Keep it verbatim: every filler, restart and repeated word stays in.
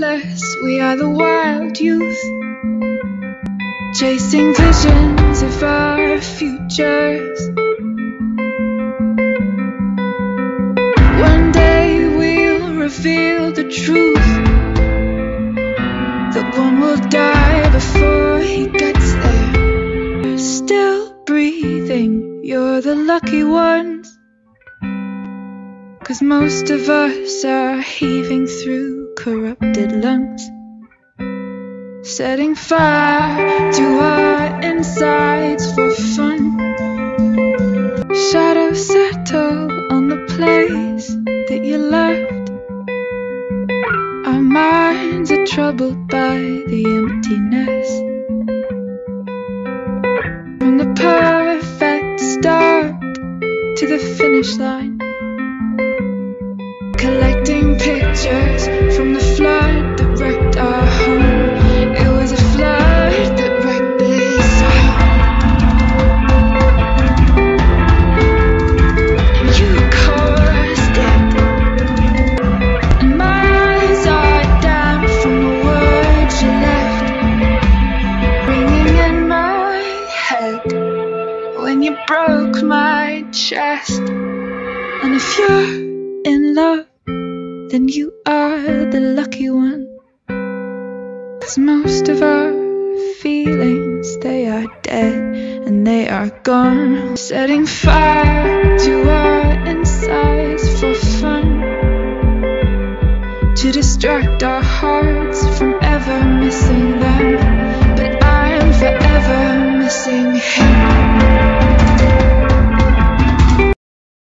restless, we are the wild youth, chasing visions of our futures. One day we'll reveal the truth, that one will die before he gets there. You're still breathing, you're the lucky ones, 'cause most of us are heaving through corrupted lungs, setting fire to our insides for fun. Shadows settle on the place that you left. Our minds are troubled by the emptiness. From the perfect start to the finish line, collecting pictures from the flood that wrecked our home. It was a flood that wrecked this home. And you caused it. And my eyes are damp from the words you left, ringing in my head when you broke my chest. And if you're in love, then you are the lucky one, 'cause most of our feelings, they are dead and they are gone, setting fire to our inside.